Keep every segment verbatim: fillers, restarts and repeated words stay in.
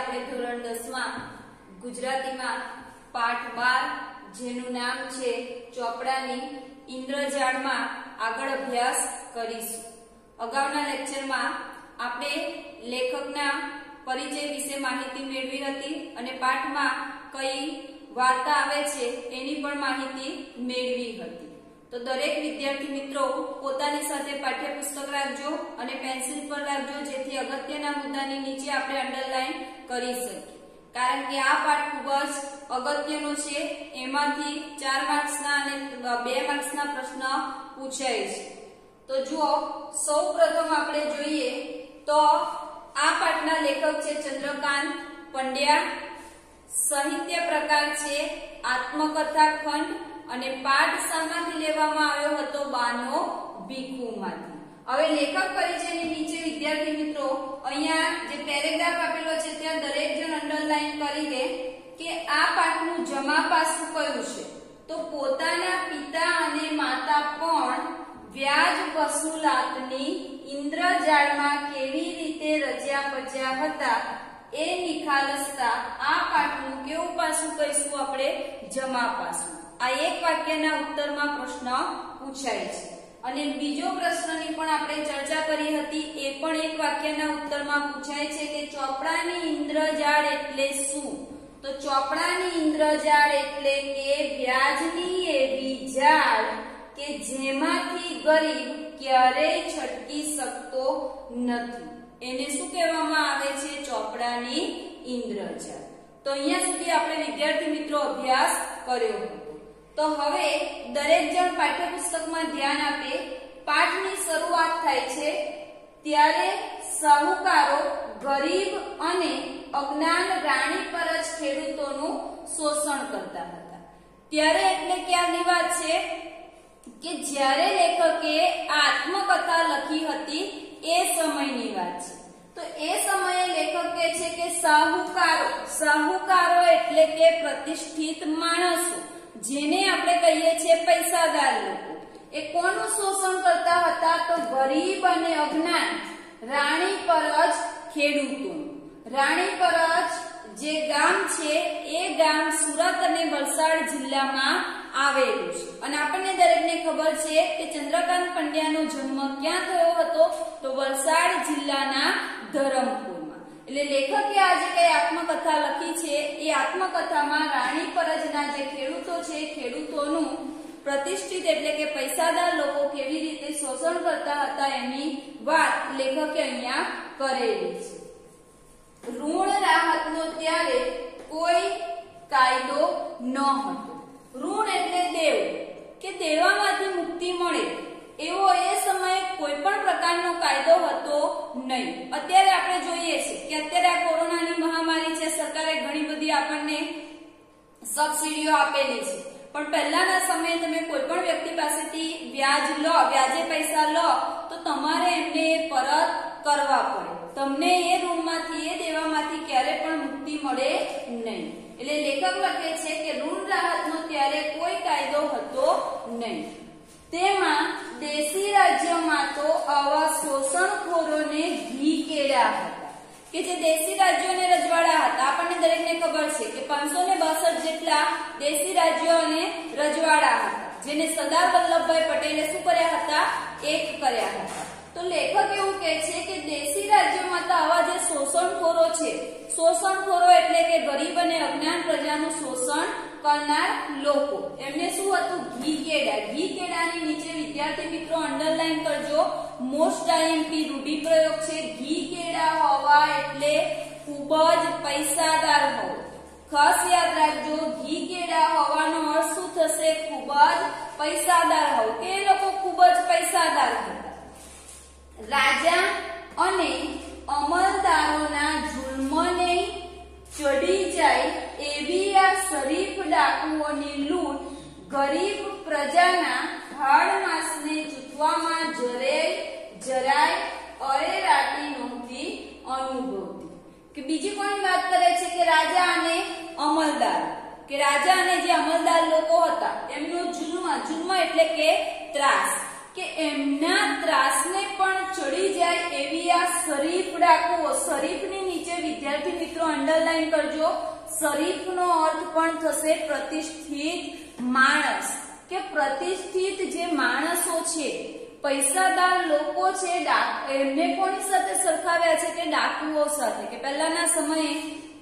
આપણે ધોરણ દસ માં ગુજરાતીમાં પાઠ બાર જેનું નામ છે ચોપડાની ઇન્દ્રજાળમાં આગળ અભ્યાસ કરીશું। અગાઉના લેક્ચરમાં આપણે લેખકના પરિચય વિશે માહિતી મેળવી હતી અને પાઠમાં કઈ વાર્તા આવે છે એની પણ માહિતી મેળવી હતી। તો દરેક વિદ્યાર્થી મિત્રો પોતાની સાથે પાઠ્યપુસ્તક રાખજો અને પેન્સિલ પર રાખજો, જેથી અગત્યના મુદ્દાની નીચે આપણે અંડરલાઈન કરી શકીએ, કારણ કે આ પાઠ ખૂબ જ અગત્યનો છે। એમાંથી ચાર માર્ક્સના અને બે માર્ક્સના પ્રશ્ન પૂછાય છે। તો જુઓ, સૌપ્રથમ આપણે જોઈએ તો આ પાઠના લેખક છે ચંદ્રકાંત પંડ્યા, સાહિત્ય પ્રકાર છે આત્મકથા ખંડ અને પાઠ શામાંથી લેવામાં આવ્યો હતો? બાનો ભીખુમાંથી। હવે લેખક પરિચયની નીચે વિદ્યાર્થી મિત્રો અહીંયા જે પેરેગ્રાફ આપેલો છે ત્યાં દરેક જણ અંડરલાઈન કરી દે કે આ પાઠનું જમા પાસું કયું છે? તો પોતાના પિતા અને માતા પણ વ્યાજ વસૂલાતની ઇન્દ્રજાળમાં કેવી રીતે રચ્યા પચ્યા હતા એ નિખાલસતા આ પાઠનું કેવું પાસું કહીશું આપણે? જમા પાસું। આ એક વાક્યના ઉત્તરમાં પ્રશ્ન પૂછાય છે અને બીજો પ્રશ્નની પણ આપણે ચર્ચા કરી હતી, એ પણ એક વાક્યના ઉત્તરમાં પૂછાય છે કે ચોપડાની ઇન્દ્રજાળ એટલે શું? તો ચોપડાની ઇન્દ્રજાળ એટલે કે વ્યાજની એવી જાળ કે જેમાંથી ગરીબ ક્યારેય છટકી શકતો નથી, એને શું કહેવામાં આવે છે? ચોપડાની ઇન્દ્રજાળ। તો અહીંયા સુધી આપણે વિદ્યાર્થી મિત્રો અભ્યાસ કર્યો હતો। તો હવે દરેક જણ પાઠ્યપુસ્તકમાં ધ્યાન આપે। પાઠની શરૂઆત થાય છે ત્યારે સાહુકારો ગરીબ અને અજ્ઞાન રાણી પર જ ખેડૂતોનું શોષણ કરતા હતા। ત્યારે એટલે ક્યારની વાત છે કે જ્યારે લેખકે આત્મકથા લખી હતી એ સમયની વાત છે। તો એ સમયે લેખક કહે છે કે સાહુકારો, સાહુકારો એટલે કે પ્રતિષ્ઠિત માણસો, જેને આપણે કહીએ છીએ પૈસાદાર લોકો, એ કોનું શોષણ કરતા હતા? તો ગરીબ અને અજ્ઞાન રાણી પર જ ખેડૂતોનું। રાણી પર જ જે ગામ છે એ ગામ સુરત અને વલસાડ જિલ્લામાં આવેલું છે અને આપણને દરેકને ખબર છે કે ચંદ્રકાંત પંડ્યાનો જન્મ ક્યાં થયો હતો? તો વલસાડ જિલ્લાના ધરમપુરમાં। એટલે લેખકે આ જે કઈ આત્મકથા લખી છે એ આત્મકથામાં રાણી પરજના જે ખેડૂતો છે ખેડૂતોનું પ્રતિષ્ઠિત એટલે કે પૈસાદાર લોકો કેવી રીતે શોષણ કરતા હતા એની વાત લેખકે અહીંયા કરેલી છે। ઋણ રાહતનો ત્યારે કોઈ કાયદો ન હતો। ઋણ એટલે દેવ, કે દેવામાંથી મુક્તિ મળે એવો એ સમયે કોઈ પણ પ્રકારનો કાયદો હતો નહીં। અત્યારે આપણે જોઈએ છે કે અત્યારે આ કોરોનાની મહામારી છે, સરકારે ઘણી બધી આપણને સબસિડીઓ આપેલી છે, પણ પહેલાના સમયે તમે કોઈ પણ વ્યક્તિ પાસેથી વ્યાજ લો, વ્યાજે પૈસા લો તો તમારે એમને પરત કરવા પડે, તમને એ ઋણમાંથી એ દેવામાંથી ક્યારે પણ મુક્તિ મળે નહીં। એટલે લેખક લખે છે કે ઋણ રાહતનો ત્યારે કોઈ કાયદો હતો નહીં। તેમાં દેશી રાજ્યોમાં તો આવા શોષણખોરોને ઘી કેળા હતા, કે જે દેશી રાજ્યો અને રજવાડા હતા। આપણને દરેકને ખબર છે કે પાંચસો ને બાસઠ જેટલા દેશી રાજ્યો અને રજવાડા હતા, જેને સરદાર વલ્લભભાઈ પટેલે શું કર્યા હતા? એક કર્યા હતા। તો લેખક એવું કહે છે કે દેશી રાજ્યોમાં તો આવા જે શોષણખોરો છે, શોષણખોરો એટલે કે ગરીબ અને અજ્ઞાન પ્રજાનું શોષણ કરનાર લોકો, એમને શું હતું? ઘી કેળા। ઘી કેળાની નીચે વિદ્યાર્થી મિત્રો અંડરલાઈન કરજો, મોસ્ટ આઈએમપી રૂઢિપ્રયોગ છે ઘી કેળા હોવા એટલે ખૂબ જ પૈસાદાર હોવું। ખાસ યાદ રાખજો, ઘી કેળા હોવાનો અર્થ શું થશે? ખૂબ જ પૈસાદાર હોવું, કે એ લોકો ખૂબ જ પૈસાદાર હતા। રાજા અને અમલદારોના જુલ્મને ચડી જાય એવી આ શરીફ ડાકુઓની લૂંટ ગરીબ પ્રજાના હાડ માસને ચૂંટવામાં જરાય જરાય અરેરાટી નહોતી અનુભવતી। કે બીજી કોની વાત કરે છે? કે રાજા અને અમલદાર, કે રાજા અને જે અમલદાર લોકો હતા એમનો જુલ્મ, જુલ્મ એટલે કે ત્રાસ, કે એમના ત્રાસને પણ ચડી જાય એવી આ શરીફ ડાકુઓ, શરીફની નીચે વિદ્યાર્થી વિદ્યાર્થી મિત્રો અંડરલાઈન કરજો, શરીફનો અર્થ પણ થશે પ્રતિષ્ઠિત માણસ કે પ્રતિષ્ઠિત જે માણસો છે, પૈસાદાર લોકો છે, એમને કોની સાથે સરખાવ્યા છે કે ડાકુઓ સાથે, કે પહેલાના સમયે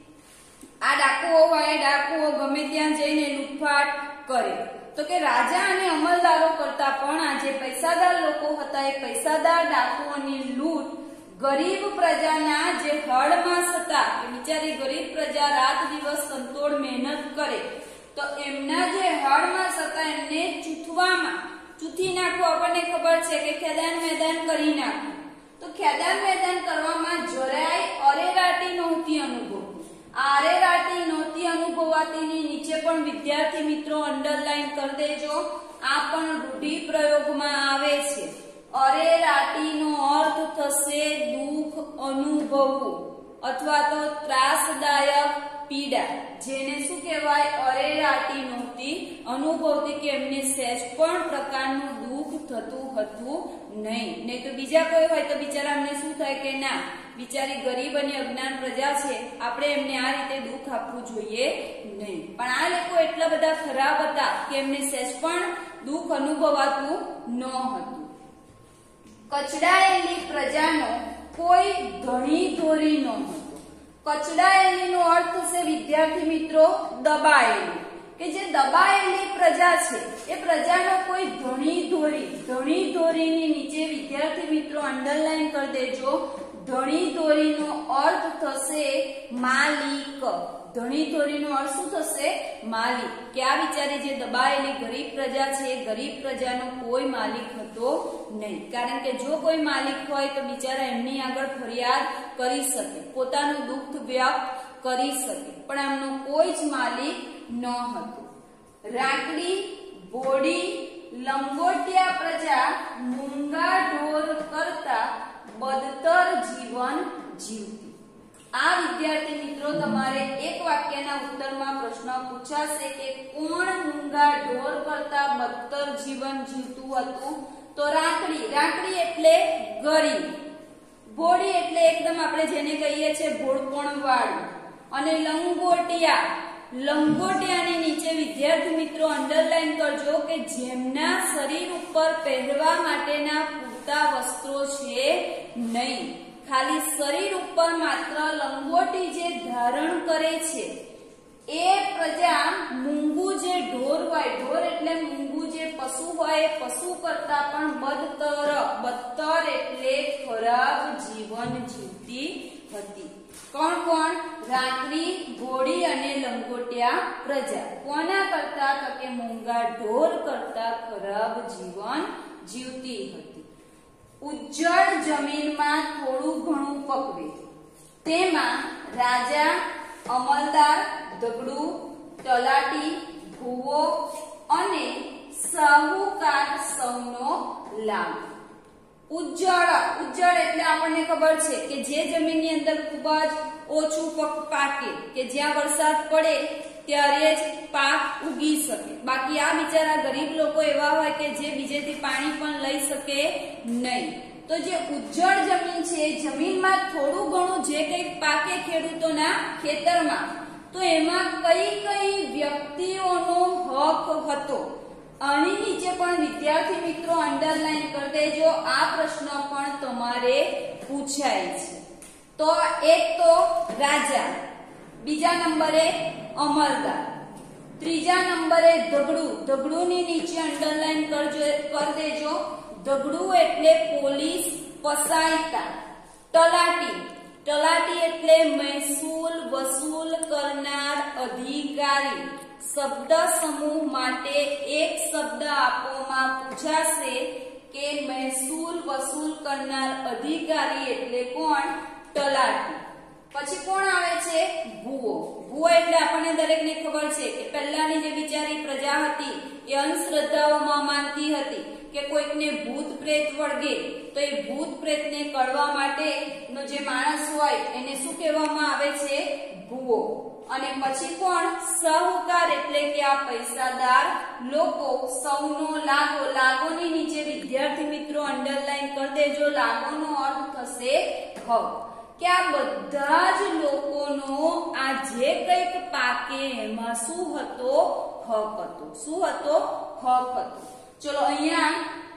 આ ડાકુઓ હોય, ડાકુઓ ગમે ત્યાં જઈને લૂંટફાટ કરે, તો કે રાજા અને અમલદારો કરતા પણ આ જે પૈસાદાર લોકો હતા એ પૈસાદાર ડાકુઓની લૂંટ ગરીબ પ્રજાના જે હળમાસ હતા, કે બિચારી ગરીબ પ્રજા રાત દિવસ સંતોડ મહેનત કરે, તો એમના જે હળમાસ હતા એમને ચૂથવામાં, ચૂથી નાખવું, આપણને ખબર છે કે ખેદાન મેદાન કરી નાખવું, તો ખેદાન મેદાન કરવામાં જરાય અરેરાટી નહોતી અનુભવ. આરેરાટી નહોતી અનુભવાતીની નીચે પણ વિદ્યાર્થી મિત્રો અંડરલાઈન કરી દેજો, આ પણ રૂઢિપ્રયોગમાં આવે છે. અરેરાટીનો અર્થ થશે દુઃખ અનુભવવું અથવા તો ત્રાસદાયક પીડા, જેને શું કહેવાય, અરેરાટી નહોતી અનુભવતી, કે એમને સહેજ પણ પ્રકારનું દુઃખ થતું હતું નહીં. નહીં તો બીજા કોઈ હોય તો બિચારા અમને શું થાય કે ના, બિચારી ગરીબ અને અજ્ઞાન પ્રજા છે, આપણે એમને આ રીતે દુઃખ આપવું જોઈએ નહીં. પણ આ લોકો એટલા બધા ખરાબ હતા કે એમને સહેજ પણ દુઃખ અનુભવાતું ન હતું. કચડાયેલી પ્રજાનો કોઈ ધણી ધોરી ન હતો. કચડાયેલીનો અર્થ થશે વિદ્યાર્થી મિત્રો દબાયેલી, કે જે દબાયેલી પ્રજા છે એ પ્રજાનો કોઈ ધણી ધોરી, ધણી ધોરીની નીચે વિદ્યાર્થી મિત્રો અંડરલાઈન કરી દેજો, ધણી ધોરીનો અર્થ થશે માલિક. ધણી ધોરીનો અર્થ શું થશે, માલિક, કે આ વિચારી જે દબાયેલી ગરીબ પ્રજા છે એ ગરીબ પ્રજાનો કોઈ માલિક હતો નહીં. કારણ કે જો કોઈ માલિક હોય તો બિચારા એમની આગળ ફરિયાદ કરી શકે, પોતાનું દુઃખ વ્યક્ત કરી શકે, પણ એમનો કોઈ જ માલિક ન હતો. રાકડી, ભોળી, લંગોટિયા પ્રજા મૂંગા ઢોર કરતા બદતર જીવન જીવતી. આ વિદ્યાર્થી મિત્રો તમારે એક વાક્યના ઉત્તરમાં પ્રશ્ન પૂછાશે કે કોણ મૂંગા ઢોર કરતા બદતર જીવન જીવતું હતું, તો રાકડી. રાકડી એટલે ગરીબ, ભોળી એટલે એકદમ આપણે જેને કહીએ છીએ ભોળપણ વાળું, અને લંગોટિયા, લંગોટિયાની નીચે વિદ્યાર્થી મિત્રો અંડરલાઈન કરજો કે જેમના શરીર ઉપર પહેરવા માટેના પૂરતા વસ્ત્રો છે નહીં, ખાલી શરીર ઉપર માત્ર લંગોટી જે ધારણ કરે છે એ પ્રજા મૂંગું જે ઢોર હોય, ઢોર એટલે મૂંગું જે પશુ હોય એ પશુ કરતા પણ બદતર, બદતર એટલે ખરાબ જીવન જીવતી હતી. કોણ કોણ? રાકડી, ભોળી અને લંગોટિયા પ્રજા. કોના કરતા? તો કે મૂંગા ઢોર કરતા ખરાબ જીવન જીવતી હતી. ઉજ્જળ જમીનમાં થોડું ઘણું પકવે, તેમાં રાજા, અમલદાર, દગડુ, તલાટી, ભૂવો અને સાહુકાર સૌનો લાભ. ઉજ્જળ, ઉજ્જળ એટલે આપણને ખબર છે કે જે જમીનની અંદર ખૂબ જ ઓછું પાકે, કે જ્યાં વરસાદ પડે ત્યારે જ પાક ઉગી શકે. બાકી આ બિચારા ગરીબ લોકો એવા હોય કે જે બીજેથી પાણી પણ લઈ શકે નહીં. તો જે ઉજ્જળ જમીન છે, જમીનમાં થોડું ઘણું જે કંઈ પાકે ખેડૂતોના ખેતરમાં, તો એમાં કઈ કઈ વ્યક્તિઓનો હક હતો, આની નીચે પણ વિદ્યાર્થી મિત્રો અંડરલાઈન કરી દેજો. આ પ્રશ્ન પણ તમારે પૂછાય છે. તો એક તો રાજા, બીજા નંબરે અમલદાર, ત્રીજા નંબરે દગડુ, દગડુની નીચે અંડરલાઈન કરજો, કરી દેજો. દગડુ એટલે પોલીસ પસાયતા. તલાટી, તલાટી એટલે મહેસૂલ વસૂલ કરનાર અધિકારી. શબ્દ સમૂહ માટે એક શબ્દ આપવામાં પૂછાશે કે મહેસૂલ વસૂલ કરનાર અધિકારી એટલે કોણ? તલાટી. પછી કોણ આવે છે? ભૂવો. ભૂવો એટલે આપણને દરેકને ખબર છે કે પહેલાની જે બિચારી પ્રજા હતી એ અંધશ્રદ્ધાઓમાં માનતી હતી કે કોઈકને ભૂત પ્રેત વળગે તો એ ભૂત પ્રેતને કળવા માટેનો જે માણસ હોય એને શું કહેવામાં આવે છે? ભૂવો. અને પછી કોણ? સાહુકાર એટલે કે આ પૈસાદાર લોકો. સૌનો લાગો, લાગોની નીચે વિદ્યાર્થી મિત્રો અંડરલાઈન કરી દેજો. લાગોનો અર્થ થશે હક, કે આ બધા જ લોકોનો આ જે કંઈક પાકે એમાં શું હતો? હક હતો. શું હતો? હક હતો. ચલો અહીંયા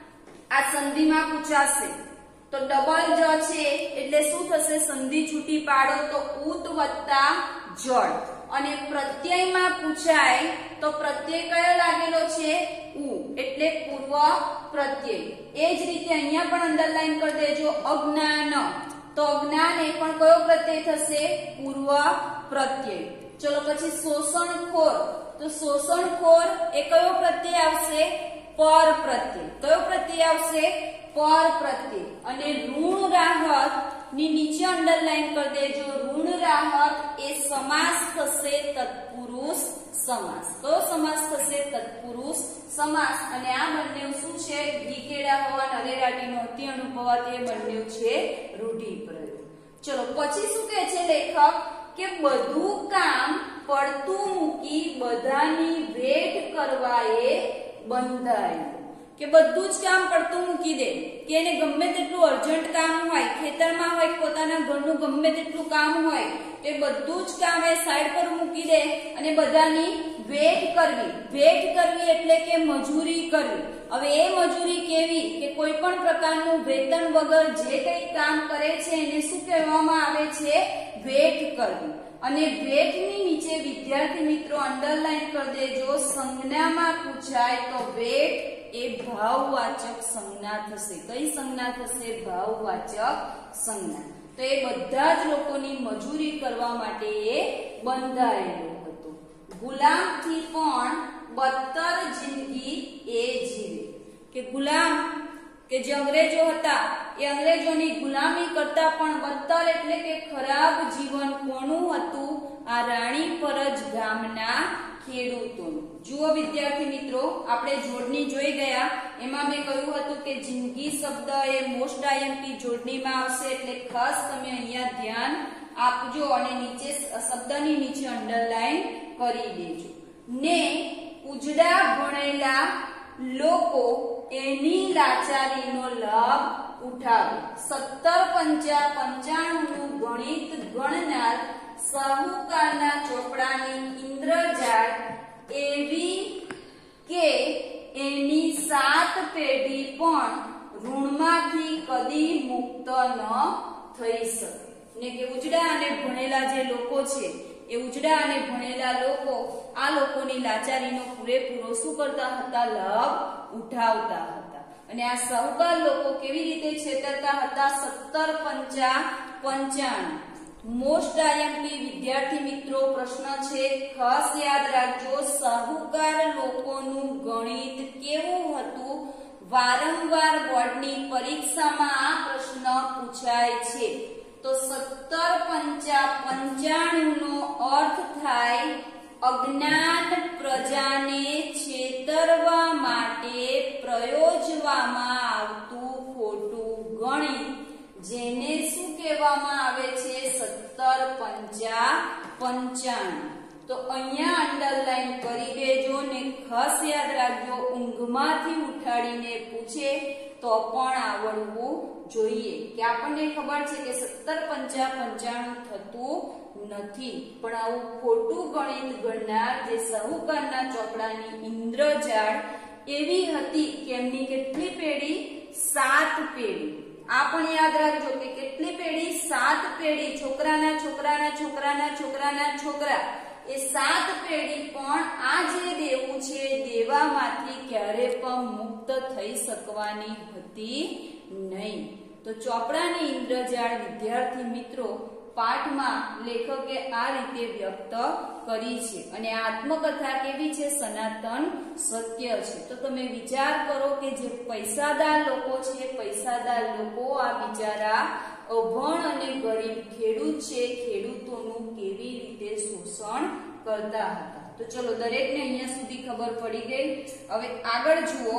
આ સંધિમાં પૂછાશે તો ડબલ જ છે એટલે શું થશે? સંધિ છૂટી પાડો તો ઉત વત્તા જળ. અને પ્રત્યયમાં પૂછાય તો પ્રત્યય કયો લાગેલો છે? ઉ, એટલે પૂર્વ પ્રત્યય. એ જ રીતે અહીંયા પણ અંડરલાઈન કરી દેજો અજ્ઞાન. તો અજ્ઞાન એ પણ કયો પ્રત્યય થશે? પૂર્વ પ્રત્યય. ચલો પછી શોષણખોર. તો શોષણખોર એ કયો પ્રત્યય આવશે? પર પ્રત્યય. કયો પ્રત્યય આવશે? પર પ્રત્યય. અને ઋણ રાહત ની નીચે અંડરલાઈન કરી દેજો. ઋણ રાહત એ સમાસ થશે તત્પુરુષ સમાસ. કયો સમાસ થશે? તત્પુરુષ સમાસ. અને આ બંને શું છે? ગીકેડા હોવા નરેરાટીનો અતિ અનુભવાતી એ બંને છે રૂઢિપ્રયોગ. ચલો પછી શું કહે છે લેખક? કે બધું કામ પડતું મૂકી બધાની વેઠ કરવા એ બંધાયું. કે બધું જ કામ પડતું મૂકી દે, કે એને ગમે તેટલું અર્જન્ટ કામ હોય, ખેતરમાં હોય, પોતાના ઘરનું ગમે તેટલું કામ હોય, તે બધું જ કામ એ સાઈડ પર મૂકી દે અને બધાની વેઠ કરવી. વેઠ કરવી એટલે કે મજૂરી કરવી. હવે એ મજૂરી કેવી? કે કોઈ પણ પ્રકારનું વેતન વગર જે કંઈ કામ કરે છે એને શું કહેવામાં આવે છે? વેઠ કરવી. અને વેઠની નીચે વિદ્યાર્થી મિત્રો અંડરલાઈન કરી દેજો. સંજ્ઞામાં પૂછાય તો વેઠ એ ભાવવાચક સંજ્ઞા થશે. કઈ સંજ્ઞા થશે? ભાવવાચક સંજ્ઞા. તો એ બધા જ લોકોની મજૂરી કરવા માટે એ બંધાયેલો હતો. ગુલામથી પણ બદતર જિંદગી એ જીવે. કે ગુલામ કે જે અંગ્રેજો હતા એ અંગ્રેજોની ગુલામી કરતા પણ બદતર એટલે કે ખરાબ જીવન કોનું હતું? આ રાણીપરજ ગામના ખેડૂતોનું. જુઓ વિદ્યાર્થી મિત્રો, આપણે જોડણી જોઈ ગયા. એમાં મેં કહ્યું હતું કે જિંદગી શબ્દ એ મોસ્ટ આઈએમપી જોડણીમાં આવશે, એટલે ખાસ તમે અહીંયા ધ્યાન આપજો અને નીચે શબ્દની નીચે અંડરલાઈન કરી દેજો. ને ઉજડા ભણેલા લોકો એની લાચારીનો લાભ ઉઠાવે. સત્તર પંચા પંચાણું નું ગણિત ગણનાર સાહુકારના ચોપડાની ઇન્દ્રજાળ એવી કે એની સાત પેઢી પણ ઋણમાંથી કદી મુક્ત ન થઈ શકે. ને કે ઉજડા અને ભણેલા જે લોકો છે એ ઉજડા અને ભણેલા લોકો આ લોકોની લાચારીનો પૂરેપૂરો શું કરતા હતા? લાભ ઉઠાવતા હતા. અને આ સાહુકાર લોકો કેવી રીતે છેતરતા હતા? સત્તર પંચા પંચાણું. મોસ્ટ આઈએમપી વિદ્યાર્થી મિત્રો પ્રશ્ન છે, ખાસ યાદ રાખજો. સાહુકાર લોકોનું ગણિત કેવું હતું? વારંવાર બોર્ડની પરીક્ષામાં આ પ્રશ્ન પૂછાય છે. તો સત્તર પંચા પંચાણું નો અર્થ થાય અજ્ઞાન પ્રજાને છેતરવા માટે પ્રયોજવામાં આવતું ખોટું ગણિત, જેને શું કહેવામાં આવે છે? સત્તર પંચા પંચાણું. તો અહીંયા અંડરલાઈન કરી દેજો ને ખાસ યાદ રાખજો, ઊંઘમાંથી ઉઠાડીને પૂછે તો પણ આવડવું જોઈએ. કે આપણને ખબર છે કે સત્તર પંચા પંચાણું થતું નથી, પણ આવું ખોટું ગણિત ગણનાર જે સાહુકારના ચોપડાની ઇન્દ્રજાળ એવી હતી કે એમની કેટલી પેઢી? સાત પેઢી. આ પણ યાદ રાખજો કે કેટલી પેઢી? સાત પેઢી. છોકરાના છોકરાના છોકરાના છોકરાના છોકરા એ સાત પેઢી પણ આ જે દેવું છે દેવામાંથી ક્યારે પણ મુક્ત થઈ શકવાની હતી નહીં. તો ચોપડાની ઇન્દ્રજાળ વિદ્યાર્થી મિત્રો પાઠમાં લેખકે આ રીતે વ્યક્ત કરી છે. અને આ આત્મકથા કેવી છે? સનાતન સત્ય છે. તો તમે વિચાર કરો કે જે પૈસાદાર લોકો છે, પૈસાદાર લોકો આ બિચારા અભણ અને ગરીબ ખેડૂત છે, ખેડૂતોનું કેવી રીતે શોષણ કરતા હતા. તો ચલો દરેકને અહીંયા સુધી ખબર પડી ગઈ. હવે આગળ જુઓ.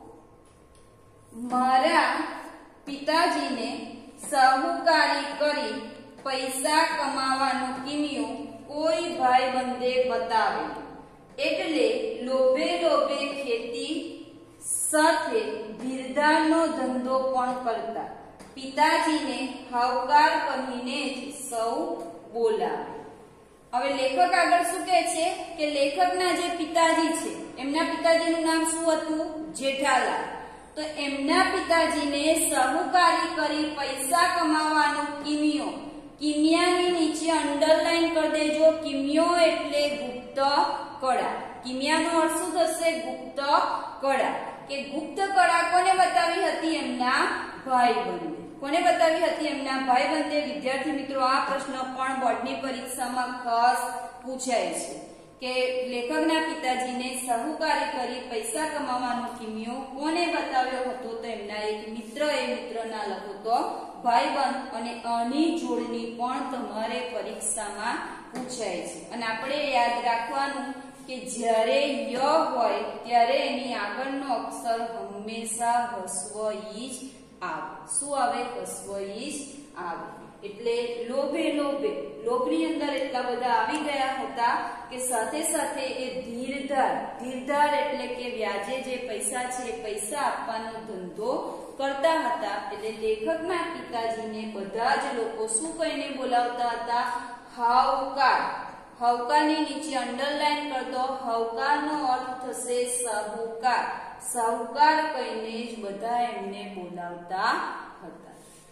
મારા પિતાજીને સાહુકારી કરી પૈસા કમાવાનો કિમિયો કોઈ ભાઈ બંધે બતાવે, એટલે લોભે લોભે ખેતી સાથે ધીરધારનો ધંધો પણ કરતા. પિતાજીને હાવકાર કહીને જ સૌ બોલાવે. હવે લેખક આગળ શું કહે છે કે લેખકના જે પિતાજી છે એમના પિતાજીનું નામ શું હતું? જેઠાલાલ. તો એમના પિતાજીને સાહુકારી કરી પૈસા કમાવાનો કિમિયો, કિમિયાની નીચે અંડરલાઈન કરી દેજો. કિમિયો એટલે ગુપ્ત કળા. કિમિયાનો અર્થ શું થશે? ગુપ્ત કળા. કે ગુપ્ત કળા કોને બતાવી હતી? એમના ભાઈબંધે. કોને બતાવી હતી? એમના ભાઈબંધે. વિદ્યાર્થી મિત્રો, આ પ્રશ્ન પણ બોર્ડની પરીક્ષામાં ખાસ પૂછાય છે કે લેખકના પિતાજીને સાહુકારી કરી પૈસા કમાવાનો કિમિયો કોને બતાવ્યો હતો? તો એમના એક મિત્ર. એ મિત્રના લખો તો ભાઈબંધ. અને આની જોડણી પણ તમારે પરીક્ષામાં પૂછાય છે. અને આપણે યાદ રાખવાનું કે જ્યારે ય હોય ત્યારે એની આગળનો અક્ષર હંમેશા હસ્વ ઈ જ આવે. શું આવે? હસ્વ ઈ જ આવે. એટલે લોભે લોભે, લોભની અંદર એટલા બધા આવી ગયા હતા કે સાથે સાથે એ ધીરધાર, ધીરધાર એટલે કે વ્યાજે જે પૈસા છે એ પૈસા આપવાનો ધંધો કરતા હતા. એટલે લેખકના પિતાજીને બધા જ લોકો શું કહીને બોલાવતા હતા? હાવકાર. હાવકારની નીચે અંડરલાઈન કર દો. હાવકારનો અર્થ થશે સાહુકાર. સાહુકાર કહીને જ બધા એમને બોલાવતા હતા.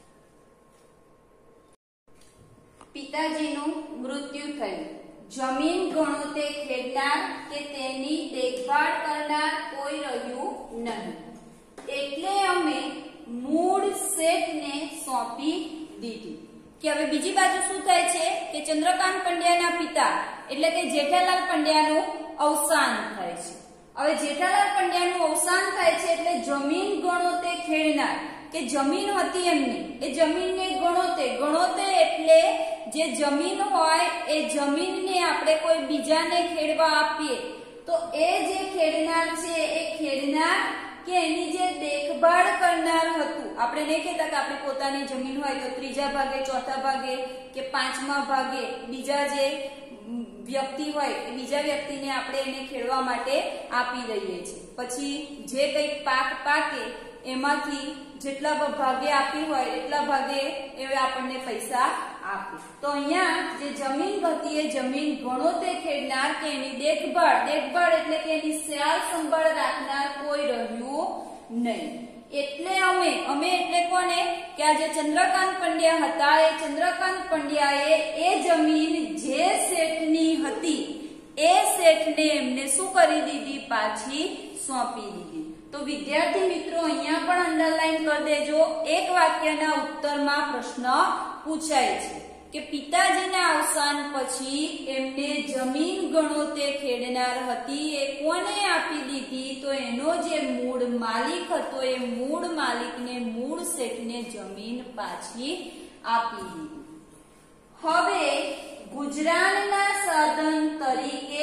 પિતાજીનું મૃત્યુ થયું. જમીન ગણો તે ખેડનાર કે તેની દેખભાળ કરનાર કોઈ રહ્યું નહીં. એટલે અમે મૂળ શેઠને સોંપી દીધું. કે હવે બીજી બાજુ શું થાય છે કે ચંદ્રકાંત પંડ્યાના પિતા એટલે કે જેઠાલાલ પંડ્યાનું અવસાન થાય છે. હવે જેઠાલાલ પંડ્યાનું અવસાન થાય છે એટલે જમીન ગણો તે ખેડનાર, કે જમીન હતી એમની, એ જમીનને ગણોતે. ગણોતે એટલે જે જમીન હોય એ જમીનને આપણે કોઈ બીજાને ખેડવા આપીએ તો એ જે ખેડનાર છે એ ખેડનાર કે એની જે દેખભાળ કરનાર હતું. આપણે નહીં કહેતા કે આપણી પોતાની જમીન હોય તો ત્રીજા ભાગે, ચોથા ભાગે કે પાંચમા ભાગે બીજા જે વ્યક્તિ હોય એ બીજા વ્યક્તિને આપણે એને ખેડવા માટે આપી દઈએ છીએ. પછી જે કંઈક પાક પાકે એમાંથી જેટલા ભાગે આપી હોય એટલા ભાગે એ આપણને પૈસા આપે. તો અહીંયા જે જમીન હતી એ જમીન ગણોતે ખેડનાર કે એની દેખભાળ, દેખભાળ એટલે કે એની સ્યાલ સંભાળ રાખનાર કોઈ રહ્યું નહીં. એટલે અમે, અમે એટલે કોને? કે આ જે ચંદ્રકાંત પંડ્યા હતા એ ચંદ્રકાંત પંડ્યાએ એ જમીન જે શેઠની હતી એ શેઠને એમને શું કરી દીધી? પાછી સોંપી દીધી. તો વિદ્યાર્થી મિત્રો, અહીંયા પણ અંડરલાઈન કરી દેજો. એક વાક્યના ઉત્તરમાં પ્રશ્ન પૂછાય છે કે પિતાજીના અવસાન પછી એમને જમીન ગણોતે ખેડનાર હતી એ કોને આપી દીધી? તો એનો જે મૂળ માલિક હતો એ મૂળ માલિકને, મૂળ શેઠને જમીન પાછી આપી દીધી. હવે ગુજરાનના સાધન તરીકે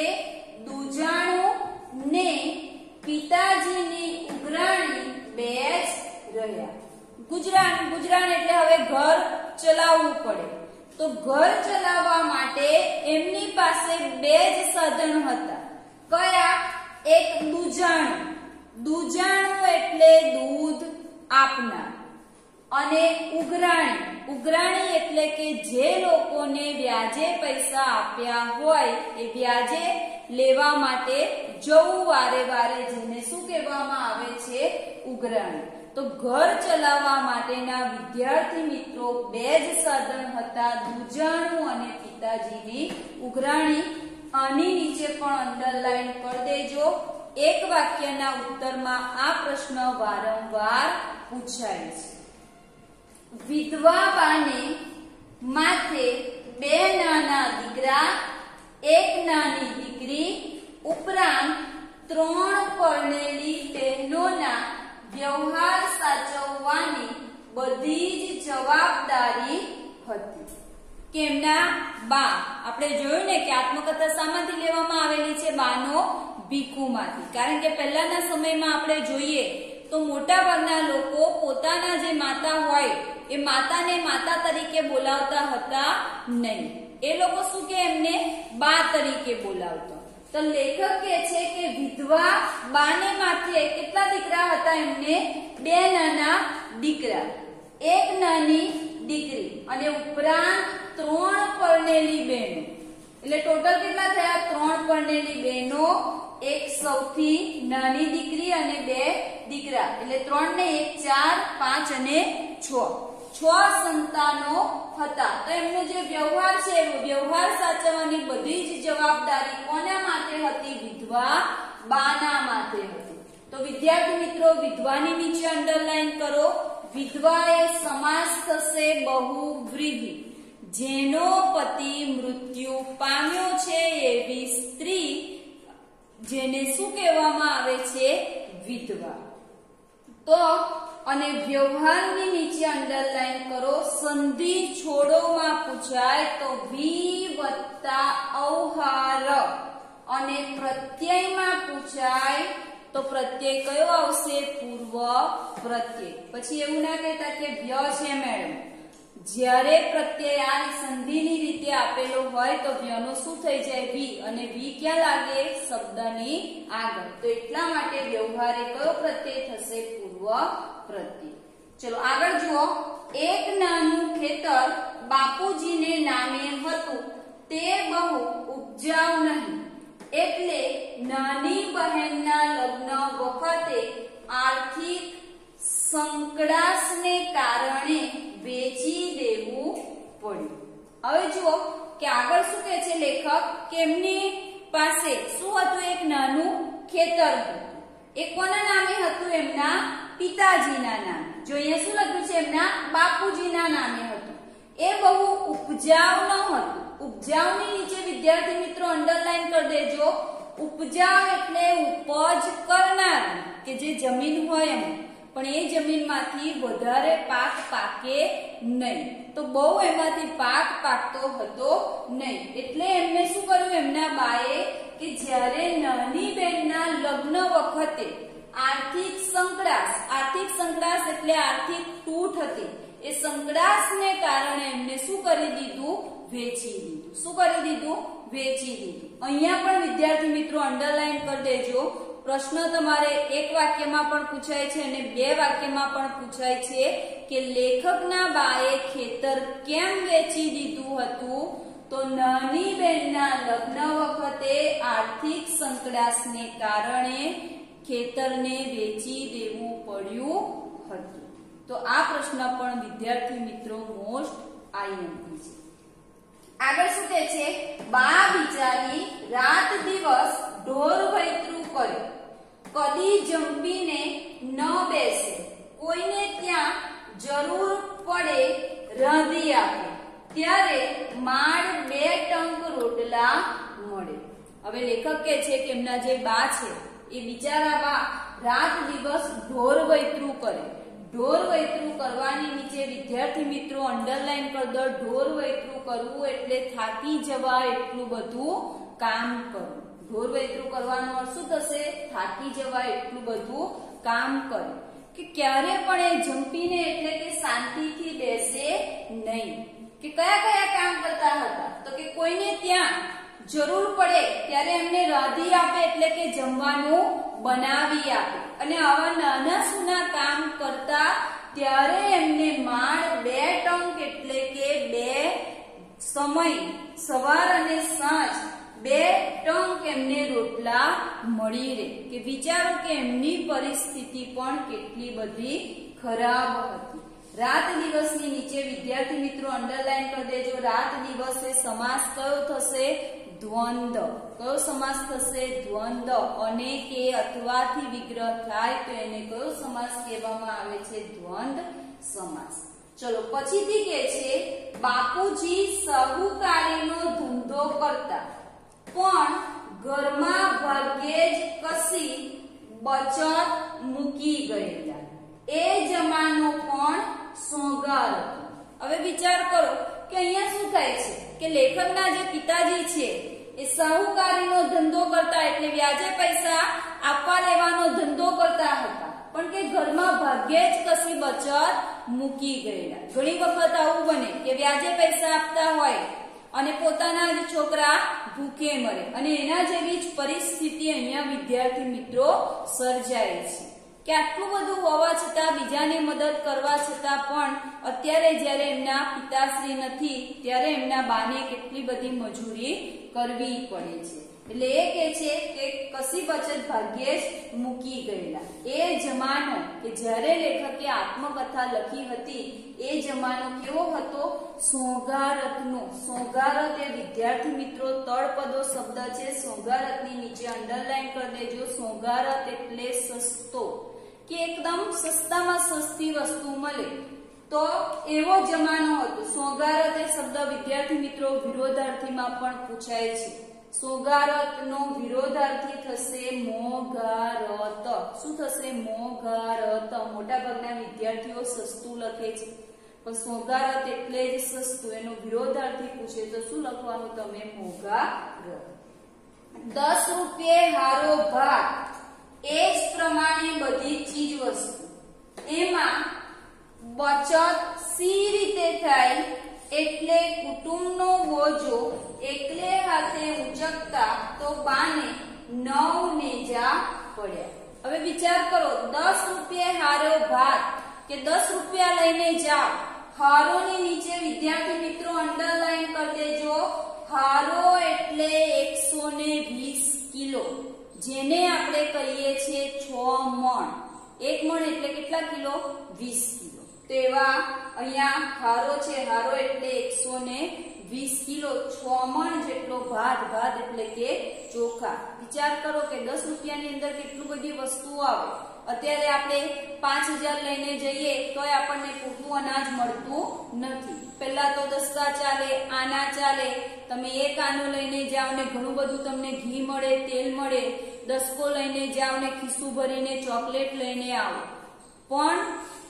દુજાણું ને પિતાજીની ઉઘરાણી બે જ રહ્યા. ગુજરાન, ગુજરાન એટલે હવે ઘર ચલાવવું પડે. તો ઘર ચલાવવા માટે એમની પાસે બે જ સાધન હતા. કયા? એક દુજાણું. દુજાણું એટલે દૂધ આપનાર. અને ઉઘરાણી. ઉઘરાણી એટલે કે જે લોકોને વ્યાજે પૈસા આપ્યા હોય એ વ્યાજે લેવા માટે જવું વારે વારે, જેને શું કહેવામાં આવે છે? ઉઘરાણી. તો ઘર ચલાવવા માટેના વિદ્યાર્થી મિત્રો બે જ સાધન હતા, દુજાણું અને પિતાજીની ઉઘરાણી. આની નીચે પણ અંડરલાઈન કરી દેજો. એક વાક્યના ઉત્તરમાં આ પ્રશ્ન વારંવાર પૂછાય છે. વિધવા બાને માથે બે નાના દીકરા, એક નાની દીકરી ઉપરાંત ત્રણ પરણેલી બહેનોના વ્યવહાર સાચવવાની બધી જ જવાબદારી હતી. કે એમના બા, આપણે જોયું ને કે આત્મકથા શામાંથી લેવામાં આવેલી છે? બાનો ભીખુમાંથી. કારણ કે પહેલાના સમયમાં આપણે જોઈએ તો મોટા ભાગના લોકો પોતાના જે માતા હોય એ માતાને માતા તરીકે બોલાવતા હતા નહીં. એ લોકો શું કે એમને બા તરીકે બોલાવતા. તો લેખક કહે છે કે વિધવા બાને માથે કેટલા દીકરા હતા? એમને બે નાના દીકરા. એક નાની દીકરી અને ઉપરાંત ત્રણ પરણેલી બહેનો, એટલે ટોટલ કેટલા થયા? ત્રણ પરણેલી બહેનો, એક સૌથી નાની દીકરી અને બે દીકરા, એટલે ત્રણ ને એક ચાર, પાંચ અને છ, છ સંતાનો હતા. તો એમનો જે વ્યવહાર છે એ વ્યવહાર સાચવવાની બધી જ જવાબદારી કોના માટે હતી? વિધવા બાના માટે હતી. તો વિદ્યાર્થી મિત્રો, વિધવાની નીચે અંડરલાઈન કરો. વિધવા એ સમાસ થશે બહુવ્રીહી. જેનો પતિ મૃત્યુ પામ્યો છે એવી સ્ત્રી, જેને શું કહેવામાં આવે છે? વિધવા. તો અને વ્યવહારની નીચે અંડરલાઈન કરો. સંધિ છોડોમાં પૂછાય તો વી વત્તા ઔહાર, અને પ્રત્યયમાં પૂછાય તો પ્રત્યય કયો આવશે? પૂર્વ પ્રત્યય. પછી એવું ના કહેતા કે વ્ય છે મેડમ. જ્યારે પ્રત્યય આ સંધિની રીતે આપેલો હોય તો વ્યનો શું થઈ જાય? વી, અને વી ક્યાં લાગે? શબ્દની આગળ. તો એટલા માટે વ્યવહારે કયો પ્રત્યય થશે? પૂર્વ પ્રત્યય. ચલો આગળ જુઓ. એક નાનું ખેતર બાપુજીને નામે હતું, તે બહુ ઉપજાઉ નહીં, એટલે નાની બહેનના લગ્ન વખતે આર્થિક સંકડાશને કારણે વેચી દેવું પડ્યું. હવે જુઓ કે આગળ શું કહે છે લેખક? કે એમની પાસે શું હતું? એક નાનું ખેતર હતું. એ કોના નામે હતું? એમના પિતાજીના નામે. જો અહીંયા શું લખ્યું છે? એમના બાપુજીના નામે હતું. એ બહુ ઉપજાઉ ન હતું. ઉપજાઉની નીચે વિદ્યાર્થી મિત્રો અંડરલાઈન કરી દેજો. ઉપજાઉ એટલે ઉપજ કરનાર, કે જે જમીન હોય એમ, પણ એ જમીનમાંથી વધારે પાક પાકે નહીં. તો બહુ એમાંથી પાક પાકતો હતો નહીં. એટલે એમને શું કર્યું? એમના બાએ કે જ્યારે નાની બહેનના લગ્ન વખતે આર્થિક સંકડાશ, આર્થિક સંકડાશ એટલે આર્થિક તૂટ હતી, એ સંકડાશને કારણે એમને શું કરી દીધું? વેચી દીધું. શું કરી દીધું? વેચી દીધું. અહીંયા પણ વિદ્યાર્થી મિત્રો અંડરલાઈન કરી દેજો. પ્રશ્ન તમારે એક વાક્યમાં પણ પૂછાય છે અને બે વાક્યમાં પણ પૂછાય છે કે લેખકના બાએ ખેતર કેમ વેચી દીધું હતું? તો નાની બહેનના લગ્ન વખતે આર્થિક સંકડાશને કારણે ખેતરને વેચી દેવું પડ્યું હતું. તો આ પ્રશ્ન પણ વિદ્યાર્થી મિત્રો મોસ્ટ આઈએમપી છે. આગળ શું કહે છે? બા બિચારી રાત દિવસ ઢોર વૈતરું કરે, કદી જંપીને ન બેસે, કોઈને ત્યાં જરૂર પડે રાંધી આપે, ત્યારે માળ બે ટંક રોટલા મળે. હવે લેખક કહે છે કે એમના જે બા છે એ બિચારા બા રાત દિવસ ઢોર વૈતરું કરે. ઢોર વૈતરું કરવાની નીચે વિદ્યાર્થી મિત્રો અંડરલાઈન કરી દો. ઢોર વૈતરું કરવું એટલે થાકી જવા એટલું બધું કામ કરવું. ઢોર વૈતરું કરવાનો અર્થ શું થશે? થાકી જવા એટલું બધું કામ કરે. કે ક્યારે પણ એ જંપીને એટલે કે શાંતિથી બેસે નહીં. કે કયા કયા કામ કરતા હતા? તો કે કોઈને ત્યાં જરૂર પડે ત્યારે એમને રાંધી આપે એટલે કે જમવાનું બનાવી આપે. અને આવા નાના સૂના કામ કરતા ત્યારે એમને માળ બે ટંક એટલે કે બે સમય, સવાર અને સાંજ બે ટંક એમને રોટલા મળી રહે. કે વિચારો કે એમની પરિસ્થિતિ પણ કેટલી બધી ખરાબ હતી. રાત દિવસની નીચે વિદ્યાર્થી મિત્રો અંડરલાઈન કરી દેજો. રાત દિવસે સમાસ કયો થશે? દ્વંદ. કયો સમાસ થશે? દ્વંદ. અને કે અથવાથી વિગ્રહ થાય તો એને કયો સમાસ કહેવામાં આવે છે? દ્વંદ સમાસ. ચલો પછીથી કે છે બાપુજી સાહુકારીનો ધંધો કરતા, પણ ઘરમાં ભાગ્યે જ કશી બચત મૂકી ગયેલા. એ જમાનો પણ સોગાર હતો. હવે વિચાર કરો કે અહીંયા શું થાય છે કે લેખકના જે પિતાજી છે એ સાહુકારીનો ધંધો કરતા એટલે વ્યાજે પૈસા આપવા લેવાનો ધંધો કરતા હતા, પણ કે ઘરમાં ભાગ્યે જ કશી બચત મૂકી ગયેલા. ઘણી વખત આવું બને કે વ્યાજે પૈસા આપતા હોય અને પોતાના જ છોકરા ભૂખે મરે, અને એના જેવી જ પરિસ્થિતિ અહીંયા વિદ્યાર્થી મિત્રો સર્જાય છે. કે આટલું બધું હોવા છતાં બીજાની મદદ કરવા છતાં પણ અત્યારે જ્યારે એમના પિતાશ્રી નથી ત્યારે એમના બાને કેટલી બધી મજૂરી કરવી પડે છે. એટલે એ કે છે કે કશી બચત ભાગ્યે જ મૂકી ગયેલા. એ જમાનો કે જ્યારે લેખકે આત્મકથા લખી હતી એ જમાનો કેવો હતો? સોગારતનો. સોગારત એ વિદ્યાર્થી મિત્રો તળપદો શબ્દ છે. સોગારતની નીચે અંડરલાઈન કરી દેજો. સોગારત એટલે સસ્તો, કે એકદમ સસ્તામાં સસ્તી વસ્તુ મળે તો એવો જમાનો હતો. સોગારત એ શબ્દ વિદ્યાર્થી મિત્રો વિરોધાર્થીમાં પણ પૂછાય છે. સોગારત નો વિરોધાર્થી થશે મોગારત. શું થશે? મોગારત. મોટા ભાગના વિદ્યાર્થીઓ સસ્તું લખે છે પણ સોગારત એટલે જ સસ્તું. એનો વિરોધાર્થી પૂછે તો શું લખવાનું તમે? મોગારત. દસ રૂપિયે હારો ભાગ. એ જ પ્રમાણે બધી ચીજ વસ્તુ. એમાં બચત સી રીતે થાય? એટલે કુટુંબનો બોજો એકલે હાથે ઉચકતા તો બાને નવ નેજા પડ્યા. હવે વિચાર કરો, દસ રૂપિયે હારો ભાત કે દસ રૂપિયા લઈને જાઓ. હારોની નીચે વિદ્યાર્થી મિત્રો અંડરલાઈન કરી દેજો. હારો એટલે એકસો ને વીસ કિલો, જેને આપણે કહીએ છીએ છ મણ. એક મણ એટલે કેટલા કિલો? વીસ કિલો. તો એવા અહીંયા હારો છે. હારો એટલે એકસો ને વીસ કિલો, છ મણ જેટલો ભાત. ભાત એટલે કે ચોખા. વિચાર કરો કે દસ રૂપિયાની અંદર કેટલું બધી વસ્તુઓ આવે. અત્યારે આપણે પાંચ હજાર લઈને જઈએ તોય આપણને પૂરતું અનાજ મળતું નથી. પહેલા તો દસકા ચાલે, આના ચાલે. તમે એક આનો લઈને જાઓ ને ઘણું બધું તમને ઘી મળે, તેલ મળે. દસકો લઈને જાઓ ને ખિસ્સું ભરીને ચોકલેટ લઈને આવો. પણ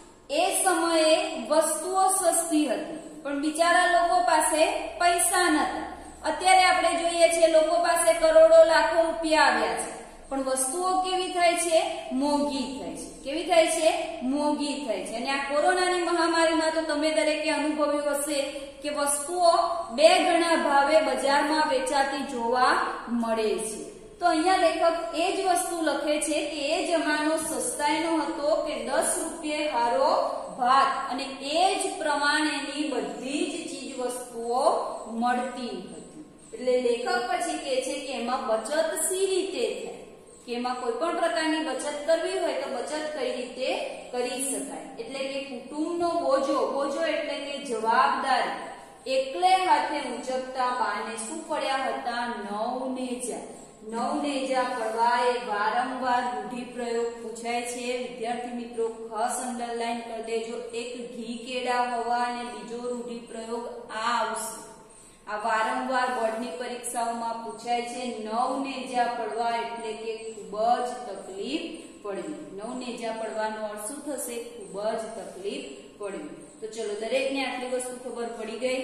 એ સમયે વસ્તુઓ સસ્તી હતી પણ બિચારા લોકો પાસે પૈસા નતા. અત્યારે આપણે જોઈએ છીએ લોકો પાસે કરોડો લાખો રૂપિયા આવ્યા છે પણ વસ્તુઓ કેવી થાય છે? મોંઘી થાય છે. કેવી થાય છે? મોંઘી થાય છે. અને આ કોરોનાની મહામારીમાં તો તમે દરેકે અનુભવ્યું હશે કે વસ્તુઓ બે ગણા ભાવે બજારમાં વેચાતી જોવા મળે છે. તો અહીંયા લેખક એ જ વસ્તુ લખે છે કે એ જમાનો સસ્તાઈનો હતો કે દસ રૂપિયે હારો ભાત અને એ જ પ્રમાણેની બધી જ ચીજ વસ્તુઓ મળતી હતી. એટલે લેખક પછી કહે છે કે એમાં બચત સી રીતે થાય? કે એમાં કોઈ પણ પ્રકારની બચત કરવી હોય તો બચત કઈ રીતે કરી શકાય? એટલે કે કુટુંબનો બોજો. બોજો એટલે કે જવાબદારી એકલે હાથે ઉચકતા બાને શું પડ્યા હતા? નવ નેજા. નવ નેજા પડવા એ વારંવાર રૂઢિપ્રયોગ પૂછાય છે. વિદ્યાર્થી મિત્રો ખાસ અંડરલાઈન કરી દેજો. એક ઘી કેળા હોવા અને બીજો રૂઢિપ્રયોગ આ આવશે. આ વારંવાર બોર્ડની પરીક્ષાઓમાં પૂછાય છે. નવ નેજા પડવા એટલે કે ખૂબ જ તકલીફ પડવી. નવ નેજા પડવાનો અર્થ શું થશે? ખૂબ જ તકલીફ પડવી. તો ચલો દરેકને આટલી વસ્તુ ખબર પડી ગઈ.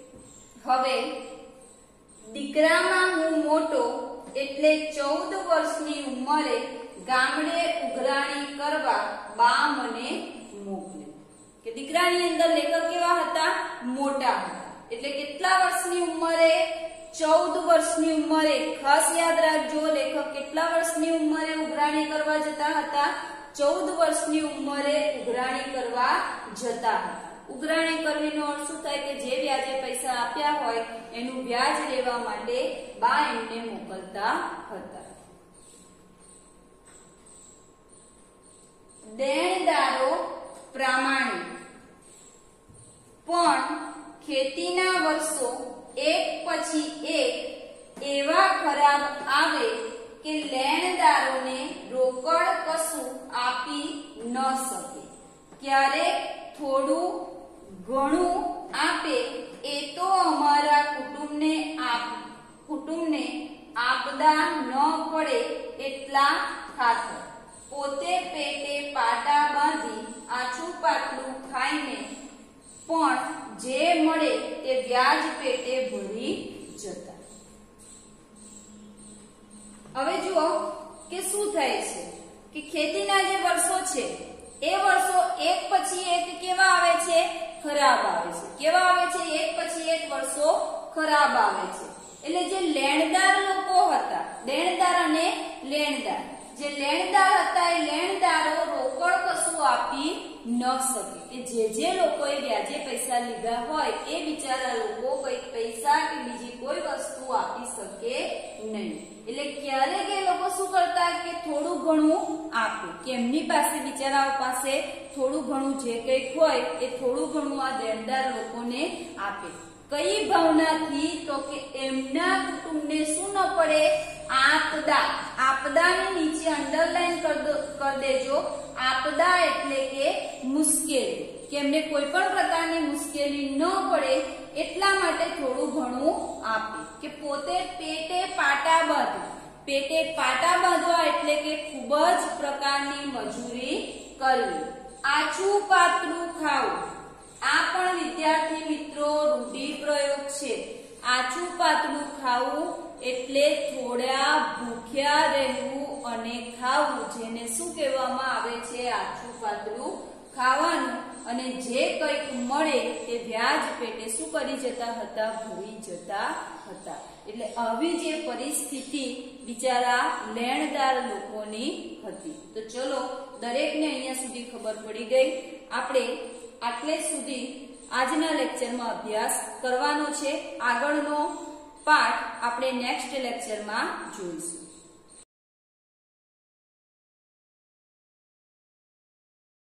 હવે દીકરામાં હું મોટો એટલે ચૌદ વર્ષની ઉંમરે ગામડે ઉઘરાણી કરવા બા મને મોકલે. કે દીકરાની અંદર લેખક કેવા હતા? મોટા હતા. એટલે કેટલા વર્ષની ઉંમરે? ચૌદ વર્ષની ઉંમરે. ખાસ યાદ રાખજો, લેખક કેટલા વર્ષની ઉંમરે ઉઘરાણી કરવા જતા હતા? ચૌદ વર્ષની ઉંમરે ઉઘરાણી કરવા જતા હતા. ઉઘરાણી કરવીનો અર્થ શું થાય? કે જે વ્યાજે પૈસા આપ્યા હોય એનું વ્યાજ લેવા માટે બા એમને મોકલતા હતા. દેણદારો પ્રામાણિક પણ ખેતીના વર્ષો એક પછી એક એવા ખરાબ આવે કે લેણદારોને રોકડ કશું આપી ન શકે. ક્યારેક થોડું ઘણું આપે એ તો અમારા કુટુંબને આપ કુટુંબને આપદા ન પડે એટલા ખાતર પોતે પેટે પાટા બાંધી આછું પાટલું ખાઈને પણ જે મળે તે વ્યાજ પેટે ભરી જતા. હવે જુઓ કે શું થાય છે કે ખેતીના જે વર્ષો છે એ વર્ષો એક પછી એક કેવા આવે છે? ખરાબ આવે છે. કેવા આવે છે? એક પછી એક વર્ષો ખરાબ આવે છે. એટલે જે લેણદાર લોકો હતા, દેણદાર અને લેણદાર, જે લેણદાર હતા એ લેણદારો રોકડ કશું આપી ન શકે, કે જે જે લોકોએ વ્યાજે પૈસા લીધા હોય એ બિચારા લોકો કોઈ પૈસા કે બીજી કોઈ વસ્તુ આપી શકે નહીં. એટલે ક્યારેક એ લોકો શું કરતા કે થોડું ઘણું આપે, કે એમની પાસે બિચારાઓ પાસે થોડું ઘણું જે કંઈક હોય એ થોડું ઘણું આ દેણદાર લોકોને આપે. કઈ ભાવનાથી? તો કે એમના કુટુંબને શું ન પડે? આપદા. આપદાની નીચે અંડરલાઈન કરી દેજો. આપદા એટલે કે મુશ્કેલી, કે એમને કોઈ પણ પ્રકારની મુશ્કેલી ન પડે એટલા માટે થોડું ઘણું આપે. કે પોતે પેટે પાટા બાંધવા. પેટે પાટા બાંધવા એટલે કે ખૂબ જ પ્રકારની મજૂરી કરવી. આછું પાતળું ખાવું. આ પણ વિદ્યાર્થી મિત્રો રૂઢિપ્રયોગ છે. આછું પાતળું ખાવું એટલે થોડા ભૂખ્યા રહેવું અને ખાવું, જેને શું કહેવામાં આવે છે? આછું પાતળું ખાવાનું. અને જે કંઈક મળે તે વ્યાજ પેટે શું કરી જતા હતા? ભરી જતા હતા. એટલે આવી જે પરિસ્થિતિ બિચારા લેણદાર લોકોની હતી. તો ચલો, દરેકને અહીંયા સુધી ખબર પડી ગઈ. આપણે આટલે સુધી આજના લેક્ચરમાં અભ્યાસ કરવાનો છે. આગળનો પાઠ આપણે નેક્સ્ટ લેક્ચરમાં જોઈશું.